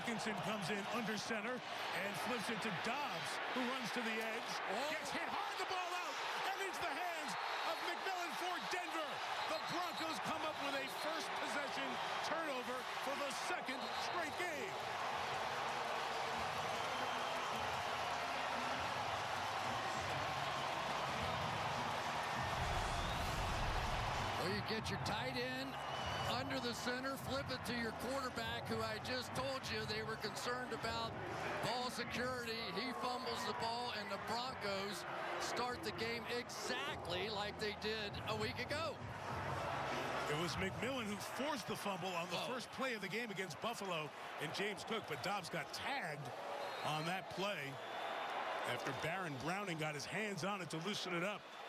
Dickinson comes in under center and flips it to Dobbs, who runs to the edge. Gets hit hard, the ball out, and into the hands of McMillan for Denver. The Broncos come up with a first possession turnover for the second straight game. Well, you get your tight end under the center, flip it to your quarterback, who I just told you they were concerned about ball security. He fumbles the ball, and the Broncos start the game exactly like they did a week ago. It was McMillan who forced the fumble on the first play of the game against Buffalo and James Cook, but Dobbs got tagged on that play after Baron Browning got his hands on it to loosen it up.